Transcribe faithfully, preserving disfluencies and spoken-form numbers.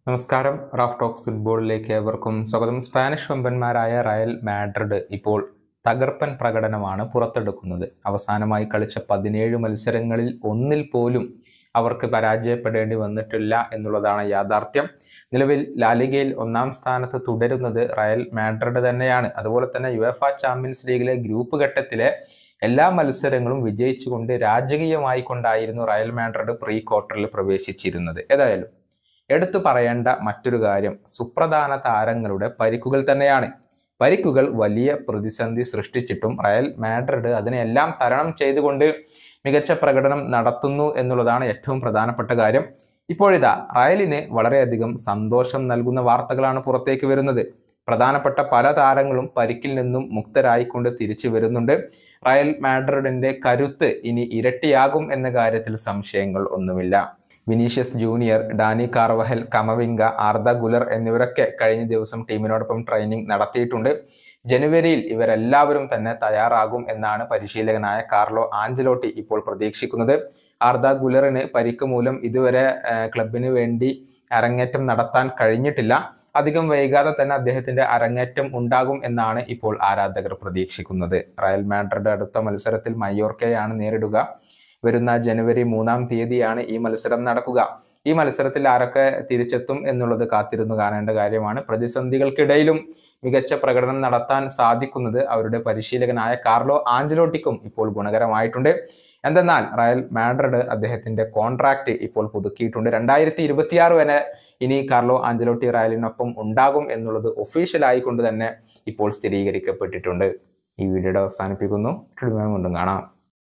നമസ്കാരം. Raf talks ഫുട്ബോളിലേക്ക് ഏവർക്കും സ്വാഗതം. സ്പാനിഷ് വമ്പന്മാരായ റയൽ മാഡ്രിഡ് ഇപ്പോൾ തകർപ്പൻ പ്രകടനമാണ് പുറത്തെടുക്കുന്നത്. അവസാനമായി കളിച്ച പതിനേഴ് മത്സരങ്ങളിൽ ഒന്നിൽ പോലും അവർക്ക് പരാജയപ്പെടേണ്ടി വന്നിട്ടില്ല എന്നുള്ളതാണ് യാഥാർത്ഥ്യം. നിലവിൽ ലാലിഗയിൽ ഒന്നാം സ്ഥാനത്ത് തുടരുന്നത് റയൽ മാഡ്രിഡ് തന്നെയാണ്. അതുപോലെ തന്നെ യുവേഫ ചാമ്പ്യൻസ് ലീഗിലെ ഗ്രൂപ്പ് ഘട്ടത്തിലെ എല്ലാ മത്സരങ്ങളും വിജയിച്ചുകൊണ്ട് രാജകീയമായി കൊണ്ടായിരുന്നു റയൽ മാഡ്രിഡ് പ്രീ ക്വാർട്ടറിൽ പ്രവേശിച്ചിരുന്നത്. ഏതായാലും എടുത്തു പറയേണ്ട മറ്റൊരു കാര്യം സുപ്രധാന താരങ്ങളുടെ പരിക്കുകൾ തന്നെയാണ്. പരിക്കുകൾ വലിയ പ്രതിസന്ധി സൃഷ്ടിച്ചിട്ടും റയൽ മാഡ്രിഡ് അതിനെല്ലാം തരണം ചെയ്തുകൊണ്ട് മികച്ച പ്രകടനം നടത്തുന്നു എന്നുള്ളതാണ് ഏറ്റവും പ്രധാനപ്പെട്ട കാര്യം. ഇപ്പോഴിതാ റയലിന് വളരെയധികം സന്തോഷം നൽകുന്ന വാർത്തകളാണ് പുറത്തേക്ക് വരുന്നത്. പ്രധാനപ്പെട്ട പല താരങ്ങളും പരിക്കിൽ നിന്നും മുക്തരായിക്കൊണ്ട് തിരിച്ചു വരുന്നുണ്ട്. റയൽ മാഡ്രിഡിന്റെ കരുത്ത് ഇനി ഇരട്ടിയാകും എന്ന കാര്യത്തിൽ സംശയങ്ങൾ ഒന്നുമില്ല. Vinicius Junior, Dani Carvajal, Camavinga, Arda Guler എന്നിവരൊക്കെ കഴിഞ്ഞ ദിവസം ടീമിനോടൊപ്പം ട്രെയിനിങ് നടത്തിയിട്ടുണ്ട്. ജനുവരിയിൽ ഇവരെല്ലാവരും തന്നെ തയ്യാറാകും എന്നാണ് പരിശീലകനായ കാർലോ ആഞ്ചലോട്ടി ഇപ്പോൾ പ്രതീക്ഷിക്കുന്നത്. ആർദ ഗുലറിന് പരിക്ക് മൂലം ഇതുവരെ ക്ലബിന് വേണ്ടി അരങ്ങേറ്റം നടത്താൻ കഴിഞ്ഞിട്ടില്ല. അധികം വൈകാതെ തന്നെ അദ്ദേഹത്തിന്റെ അരങ്ങേറ്റം ഉണ്ടാകും എന്നാണ് ഇപ്പോൾ ആരാധകർ പ്രതീക്ഷിക്കുന്നത്. റയൽ മാഡ്രിഡ് അടുത്ത മത്സരത്തിൽ മയോർക്കയാണ് നേരിടുക. വരുന്ന ജനുവരി മൂന്നാം തീയതിയാണ് ഈ മത്സരം നടക്കുക. ഈ മത്സരത്തിൽ ആരൊക്കെ തിരിച്ചെത്തും എന്നുള്ളത് കാത്തിരുന്നു കാണേണ്ട കാര്യമാണ്. പ്രതിസന്ധികൾക്കിടയിലും മികച്ച പ്രകടനം നടത്താൻ സാധിക്കുന്നത് അവരുടെ പരിശീലകനായ കാർലോ ആഞ്ചലോട്ടിക്കും ഇപ്പോൾ ഗുണകരമായിട്ടുണ്ട്. എന്തെന്നാൽ റയൽ മാഡ്രിഡ് അദ്ദേഹത്തിന്റെ കോൺട്രാക്ട് ഇപ്പോൾ പുതുക്കിയിട്ടുണ്ട്. രണ്ടായിരത്തി ഇരുപത്തിയാറ് വരെ ഇനി കാർലോ ആഞ്ചലോട്ടി റയലിനൊപ്പം ഉണ്ടാകും എന്നുള്ളത് ഒഫീഷ്യലായി കൊണ്ട് തന്നെ ഇപ്പോൾ സ്ഥിരീകരിക്കപ്പെട്ടിട്ടുണ്ട്. ഈ വീഡിയോയുടെ അവസാനിപ്പിക്കുന്നു. വീണ്ടും കാണാം.